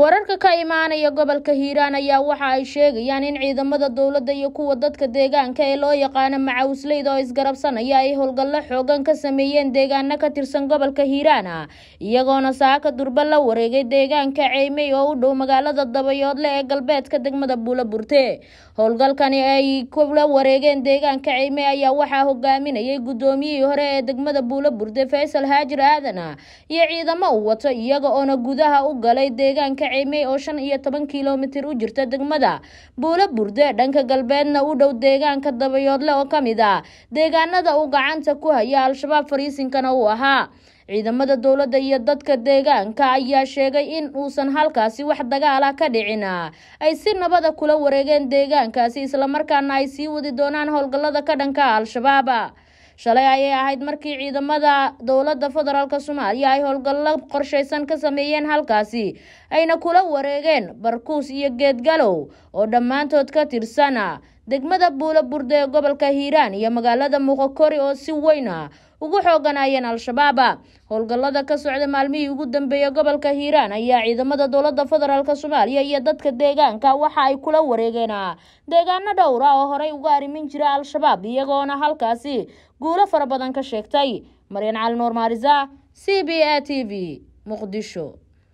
wararka ka imaanaya gobolka Hiiraan ayaa waxa ay sheegayaan in ciidamada dawladda iyo kuwa dadka deegaanka ee loo yaqaan macawisleyda oo isgarabsanaya ay howlgallo xoogan ka sameeyeen deegaanka ka tirsan gobolka Hiiraan iyagoona saaka durba la wareegay deegaanka Ceymey oo u dhow magaalada Dabayoodle ee galbeedka degmada Buulaburte. howlgalkani ay ku la wareegeen deegaanka Ceymey ayaa waxa hogaaminayay gudoomiyihii hore ee degmada Buulaburte Faysal Haajir Aadan iyo ciidamo u wato iyaga oo gudaha u galay deegaanka Ceymey oo 15 kiiloomitir u jirta degmada Buulaburte dhanka galbeedna u dhow deegaanka Dabayoodle oo kamid ah deegaanada uu gacanta ku haya Al-Shabaab fariisinkana uu ahaa. ciidamada dawladda iyo dadka deegaanka ayaa sheegay in uusan halkaasi wax dagaal ah ka dhicin ay si nabad ah kula wareegeen deegaankaasi isla markaana ay sii wadi doonaan howlgallada ka dhanka Al-Shabaab. shalay ayay ahayd markii ciidamada dawladda federaalka Soomaaliya ay howlgallo qorsheysan ka sameeyeen halkaasi ayna kula wareegeen Barkuus iyo Geedgalow oo dhamaantood ka tirsan degmada Buulaburte ee gobolka Hiiraan iyo magaalada Muqokori oo si weyn ugu xooganayeen Al-Shabaab. howlgallada ka socda maalmihii ugu dambeeyay gobolka Hiiraan ayaa ciidamada dawladda federaalka Soomaaliya iyo dadka deegaanka waxa ay kula wareegeen deegaano dhowr ah oo horey uga arimin jiray Al-Shabaab iyagoona halkaasi guulo fara badan ka sheegtay. Maryan Cali Nuur Maariza, CBA TV, Muqdisho.